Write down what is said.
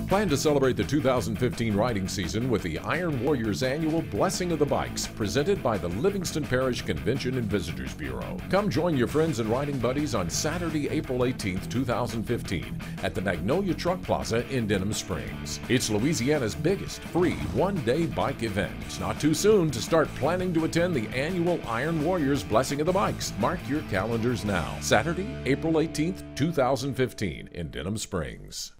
Plan to celebrate the 2015 riding season with the Iron Warriors annual Blessing of the Bikes, presented by the Livingston Parish Convention and Visitors Bureau. Come join your friends and riding buddies on Saturday, April 18th, 2015 at the Magnolia Truck Plaza in Denham Springs. It's Louisiana's biggest free one-day bike event. It's not too soon to start planning to attend the annual Iron Warriors Blessing of the Bikes. Mark your calendars now. Saturday, April 18th, 2015 in Denham Springs.